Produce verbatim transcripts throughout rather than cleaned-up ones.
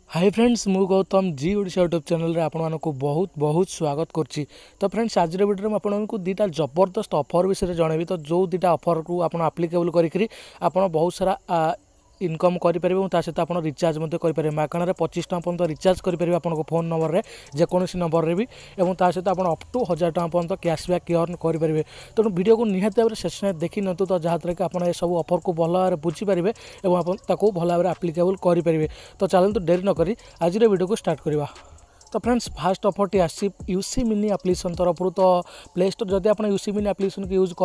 हाय friends मु Gautam ji Odisha YouTube channel रे आपण मानक बहुत बहुत स्वागत करछि। तो फ्रेंड्स आज वीडियो में आपण मानक दीटा जबरदस्त ऑफर विषय जनइबी। तो जो दीटा ऑफर को आपण एप्लीकेबल करी आपण बहुत सारा इनकम करेंगे और सहित आप रिचार्ज करेंगे मागणार पच्चीस टाँह पर्यटन रिचार्ज करेंगे आपको फोन नंबर में जेकोसी नंबर में भी और सहित आप अप टू हजार टाँह पर्यटन कैशबैक अर्न करेंगे। तेणु वीडियो को निहाती भाव में शेष देखी नियंतु तो जहाँ कि आप सब ऑफर को भल भाव बुझीपारे और आप भल भाव में एप्लीकेबल करेंगे। तो चलते देरी नक आज वीडियो को स्टार्ट करवा। तो फ्रेंड्स फास्ट ऑफर टी आसी यूसी मिनी एप्लीकेशन तरफ। तो प्ले स्टोर जब आप यूसी मिनी एप्लीकेशन को यूज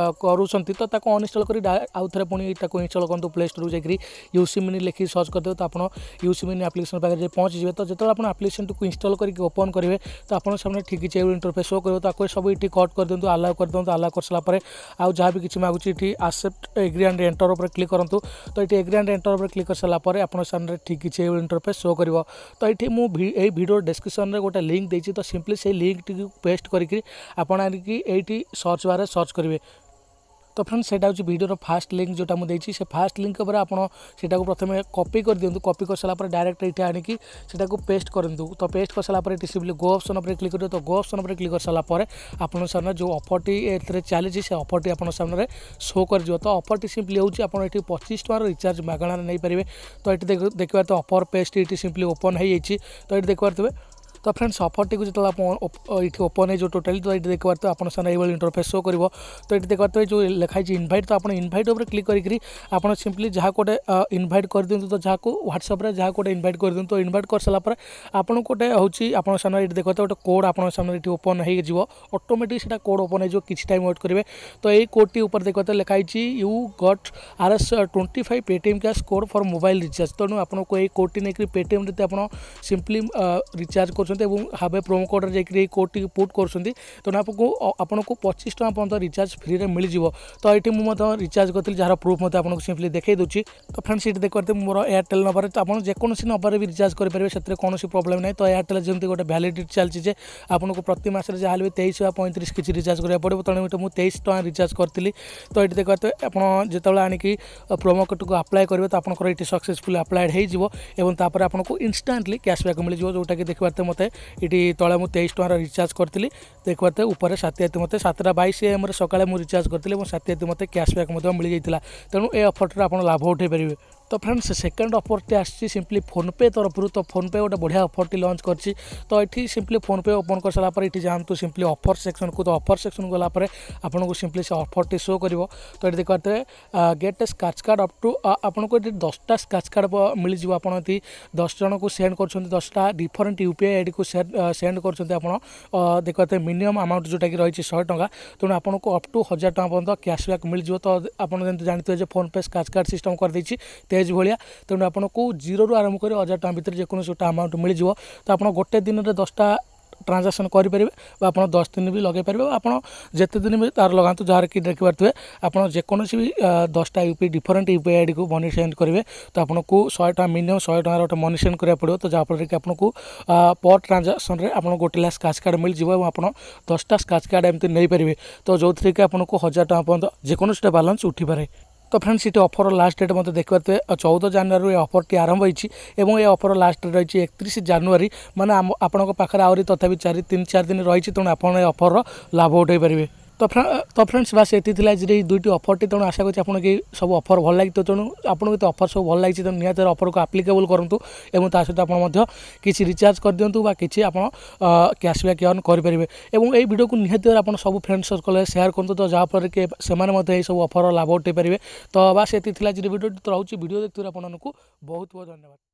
करूँ तो ताको अनइंस्टॉल कर आउ थे पुणी इंस्टॉल करूँ प्ले स्टोर जाकरी यूसी मिनी लिखी सर्च करदे तो आप यूसी मिनी एप्लीकेशन पाखे पहुँच जाए। तो जो आप एप्लीकेशन को इंस्टॉल करके ओपन करेंगे तो आप सामने ठीक किसी इंटरफेस शो कर ताको सब ये कट कर दिखाँ आलाउ कर दिखाँ आलाउ कर सारापर आउ जहाँ भी किसी मांगुची ये एक्सेप्ट एग्री एंड एंटर पर क्लिक करूँ। तो ये एग्री एंड एंटर पर क्लिक कर सारापर आप सामने ठीक किसी इंटरफेस शो कर। तो ये मुझे वीडियो डिस्क्रिप्शन रे गोटे लिंक देती तो सिंपली से लिंक टी पेस्ट करके आपड़ आनिकी सर्च बार सर्च करेंगे। तो फ्रेंड्स सेटा हूँ वीडियो फास्ट लिंक जोटा मुझे से फास्ट लिंक उपर आपटा को प्रथम कॉपी कर दिंतु। कॉपी कर सारापर डायरेक्ट ये आनिकी को पेस्ट करूँ। तो पेस्ट कर सारापर ये सिंपली गो ऑप्शन पर क्लिक कर। तो गो ऑप्शन पर क्लिक कर सारापर आपन सामने जो ऑफरटी ए चली से ऑफरटी आप सामने शो कर। तो ऑफरटी सिंपली हूँ आप पच्चीस टकर रिचार्ज मागणार नहीं पारे। तो ये देखिए तो ऑफर पेस्ट ये सिंपली ओपन हो जाए। तो ये देखिए तो फ्रेंड्स ऑफर टी जो ये ओपन है जो टोटाली तो ये देखिए तो आप इंटरफेस शो कर। तो ये देखिए जो लिखाई इनभाइट तो आप इनभाइट उपर क्लिक करी आप सिंपली जहाँ गोटे इनभाइट कर दिंतु। तो जहाँ को व्हाट्सएप रे जहाँ गोटे इनभाइट कर दिंतु। तो इनभाइट कर सारापर आपन गोटे हूँ आप सामने ये देखिए गोटे कोड आप सामने ये ओपन हो ऑटोमेटिक से कोड ओपन हो किसी टाइम वेट करेंगे। तो ये कोड टी ऊपर देखिए तो लिखाई you get R S twenty five Paytm cash code for mobile recharge. तेणु आपको ये कोड टी नहीं पेटीएम रे आप सिंपली रिचार्ज कर हावे प्रोमो कोड रे कोड टी पुट कर। तेणु आपको आपन को पच्चीस टाँह पर्यटन रिचार्ज फ्री रे मिल जाव। तो ये मुझे रिचार्ज करी जहाँ प्रूफ मत आपको सिंपली देखई दूसरी। तो फ्रेंड्स ये देखते मोर एयरटेल नंबर तो आप जेकोसी नंबर भी रिचार्ज करेंगे से कौन प्रॉब्लम नहीं। तो एयरटेल जमी गोटे वैलिडिटी चलती आपको प्रति मास जहाँ भी तेईस या पैंतीस किसी रिचार्ज करा पड़ो। तेणु मुझे तेईस टाँह रिचार्ज करी। तो ये देखते आप जो आनिकी प्रोमो कोड को अप्लाई करेंगे तो आपको ये सक्सेसफुल अप्लाइड होपर आपको इंस्टांटली कैशबैक मिल जाए। जोटा कि देखते मत ये तले मुझे तेईस टकर रिचार्ज करी देखते ऊपर सात मत सातटा बैश एम सका रिचार्ज करी सात मत कैशबैक मिल जाता। तेणु ये ऑफर आप लाभ उठे पारे। तो फ्रेंड्स सेकेंड ऑफर टी आसी सिंपली फोनपे तरफ। तो फोनपे गोटे बढ़िया ऑफर टी लॉन्च करछि। तो ये सिंपली फोनपे ओपन कर सारापर ये जातु सिंपली ऑफर सेक्शन को। तो ऑफर सेक्शन गलापर आपको सिंपली से ऑफर टी शो कर। तो ये देखते get scratch card up to आपको ये दसटा स्क्रैच कार्ड मिल जाव। आप दस जन को सेंड कर दसटा डिफरेंट यूपीआई आईडी को सेंड कर देखते मिनिमम अमाउंट जोटा कि रही शहे टଙ୍କା। तेणु आपको अप टू हजार टଙ୍କା पर्यटन कैशबैक मिल जाव। तो आप जानते हैं फोनपे स्क्रैच कार्ड सिस्टम कर देछि तेज भाया। तेणु आपको जीरो रु आरंभ कर हजार टଙ୍କା भितर जेकोसी गोटे अमाउंट मिल जाव। तो आप गोटे दिन में दसटा ट्रांजाक्शन करेंगे आप दस दिन भी लगे पारे। आप जिते दिन भी तार लगातु जहाँ कि देखी पारे आप जेकोसी भी दसटा यूपी डिफरेंट यूपीआई आईडी को मनी सेंड करेंगे। तो आपको शहे टଙ୍କା मिनिमम शहे टଙ୍କା गोटे मनी सेंड करा पड़ो। तो जहाँफल कि आपको पर ट्रांजाक्शन रे आप गोटे स्क्रैच कार्ड मिल जाव। आप दसटा स्क्रैच कार्ड एमती नहीं पारे। तो जो थी कि आपको हजार टଙ୍କା पर्यटन जेकोसी बैलेंस उठी पारे। तो फ्रेंड्स ये ऑफर लास्ट डेट मत देखते चौदह जनवरी ऑफर टी आरंभ होती और ये ऑफर लास्ट डेट रही एकतीस जनवरी माने आपण पाखे आहरी तथापि चार तीन चार दिन रही। तेणु आप ऑफर लाभ उठे पारे। तो तो फ्रेंड्स बास ये आज दुईट ऑफर टी। तेणु आशा करी सब ऑफर भल लगी। तो तेणु आपको तो ऑफर सब भल लगी। तो निहत ऑफर को एप्लीकेबल करूँ और ता सहित आप किसी रिचार्ज कर दिंतु कि आप कैशबैक अर्न करेंगे। और ये वीडियो को निहत आप सब फ्रेंड सर्कल शेयर करूँ तो जहाँफल कि से सब ऑफर लाभ उठे पारे। तो बास ये आज वीडियो तो रोचे वीडियो देखते आपको बहुत बहुत धन्यवाद।